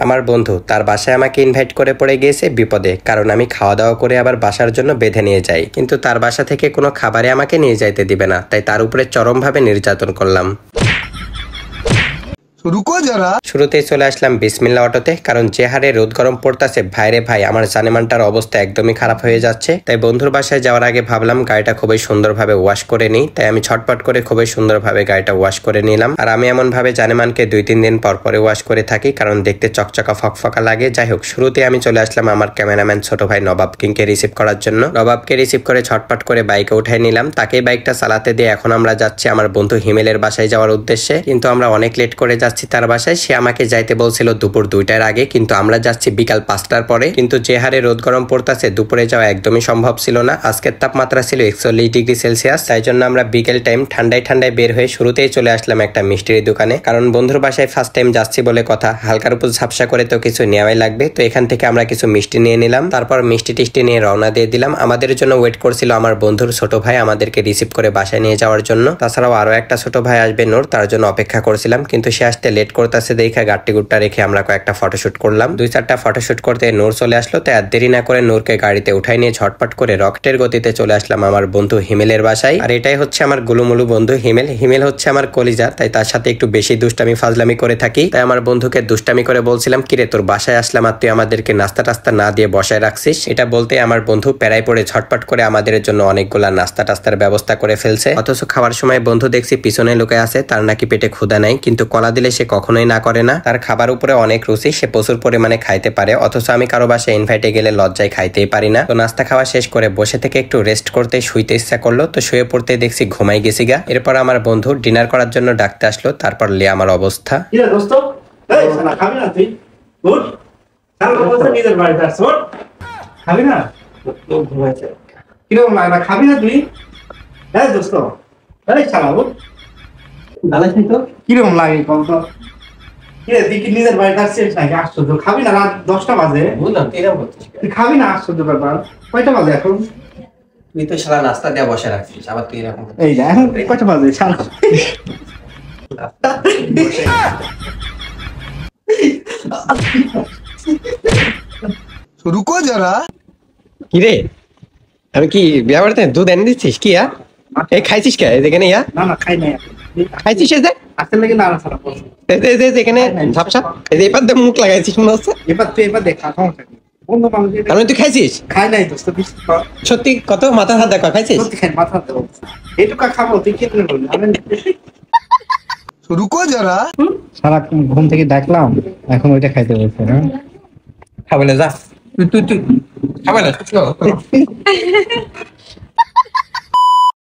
আমার বন্ধু তার বাসায় আমাকে ইনভাইট করে পড়ে গিয়েছে বিপদে, কারণ আমি খাওয়া দাওয়া করে আবার বাসার জন্য বেঁধে নিয়ে যাই, কিন্তু তার বাসা থেকে কোনো খাবারে আমাকে নিয়ে যাইতে দিবে না, তাই তার উপরে চরমভাবে নির্যাতন করলাম। শুরুতেই চলে আসলাম বিসমিল্লাহ অটোতে, কারণ যে হারে রোদ গরম পড়তেছে ভাইরে ভাই, আমার জানেমানটার অবস্থা একদমই খারাপ হয়ে যাচ্ছে। তাই বন্ধুর বাসায় যাওয়ার আগে ভাবলাম গাড়িটা খুবই সুন্দরভাবে ওয়াশ করে নিই, তাই আমি ছটপট করে খুবই সুন্দরভাবে গাড়িটা ওয়াশ করে নিলাম। আর আমি এমন ভাবে জানেমানকে 2-3 দিন পর পরে ওয়াশ করে থাকি, কারণ দেখতে চকচকা ফকফকা লাগে। যাই হোক, শুরুতে আমি চলে আসলাম আমার ক্যামেরাম্যান ছোট ভাই নবাব কিংকে রিসিভ করার জন্য। নবাবকে রিসিভ করে ছটপট করে বাইকে উঠাই নিলাম, তাকেই বাইকটা চালাতে দিয়ে এখন আমরা যাচ্ছি আমার বন্ধু হিমেলের বাসায় যাওয়ার উদ্দেশ্যে। কিন্তু আমরা অনেক লেট করে যাচ্ছি তার বাসায়। সে আমাকে যাইতে বলছিল দুপুর 2টার আগে, কিন্তু আমরা যাচ্ছি বিকাল 5টার পরে। কিন্তু যে হারে রোদ গরম পড়তেছে দুপুরে যাওয়া একদমই সম্ভব ছিল না। আজকের তাপমাত্রা ছিল 41 ডিগ্রি সেলসিয়াস, তাই জন্য আমরা বিকেল টাইম ঠান্ডায় ঠান্ডায় বের হয়ে শুরুতেই চলে আসলাম একটা মিষ্টির দোকানে, কারণ বন্ধুর বাসায় ফার্স্ট টাইম যাচ্ছি বলে কথা, হালকার উপর ঝাপসা করে তো কিছু নেওয়াই লাগবে। তো এখান থেকে আমরা কিছু মিষ্টি নিয়ে নিলাম, তারপর মিষ্টি টিষ্টি নিয়ে রওনা দিয়ে দিলাম। আমাদের জন্য ওয়েট করছিল আমার বন্ধুর ছোট ভাই আমাদেরকে রিসিভ করে বাসায় নিয়ে যাওয়ার জন্য। তাছাড়াও আরো একটা ছোট ভাই আসবে নূর, তার জন্য অপেক্ষা করছিলাম, কিন্তু সে আসতে লেট করতেছে দেখে গাড়ি গুট্টা রেখে আমরা কয়েকটা ফটোশুট করলাম। 2-4টা ফটোশুট করতে নূর চলে আসলো, তাই আর দেরি না করে নূরকে গাড়িতে উঠাই নিয়ে ঝটপট করে রকেটের গতিতে চলে আসলাম আমার বন্ধু হিমেলের বাসায়। আর এটাই হচ্ছে আমার গুলুমুলু বন্ধু হিমেল। হিমেল হচ্ছে আমার কলিজা, তাই তার সাথে একটু বেশি দুষ্টামি ফাজলামি করে থাকি। তাই আমার বন্ধুকে দুষ্টামি করে বলছিলাম, কিরে তোর বাসায় আসলাম আর তুই আমাদেরকে নাস্তা টাস্তা না দিয়ে বসায় রাখছিস। এটা বলতে আমার বন্ধু প্যারায় পড়ে ঝটপট করে আমাদের জন্য অনেকগুলা নাস্তা টাস্তার ব্যবস্থা করে ফেলছে। অথচ খাওয়ার সময় বন্ধু দেখছি পিছনে লুকে আছে, তার নাকি পেটে ক্ষুধা নাই, কিন্তু কলা দিলে সে কখনোই না করে না। তার খাবার উপরে অনেক রুচি, সে প্রচুর পরিমাণে খাইতে পারে, অথচ আমি কারো বাসায় ইনভাইটে গেলে লজ্জায় খাইতেই পারি না। তো নাস্তা খাওয়া শেষ করে বসে থেকে একটু রেস্ট করতে শুইতে ইচ্ছা করলো, তো শুয়ে পড়তে দেখছি ঘুমাই গেছি গা। এরপর আমার বন্ধু ডিনার করার জন্য ডাকতে আসলো, তারপর লে আমার অবস্থা। কিরকম লাগে নিজের বাড়িতে আসছিস নাকি? আশ্চর্য, খাবি না? রাত 10টা বাজে। বুঝলাম তুই খাবি না? আশ্চর্য ব্যাপার। কয়টা বাজে এখন? তুই তো সারা নাস্তা দিয়ে বসে রাখছিস, আবার তুই এরকম। এই না, এখন কয়টা বাজে? রুকো যারা। কি রে, আমি কি বিয়া বাড়িতে দুধ এনে দিচ্ছিস কি? এই খাইছিস কে এখানে? না না, খাই নাই। খাইছিস আসলে লাগে না সারা বলছি। এখানে ঝাপসা এবার মুখ লাগাইছিস মনে হচ্ছে। এবার তুই এবার দেখা বন্ধু মানুষ। তুই খাইছিস? খাই নাই তো। সত্যি কত মাথা হাত দেখা খাইছিস? মাথা হাত এইটুকু খাবো তুই কি বললি? আমি রুকো যারা। সারা ঘুম থেকে ডাকলাম, এখন ওইটা খাইতে বলছে। হ্যাঁ খাবে না, যা তুই খাবে না।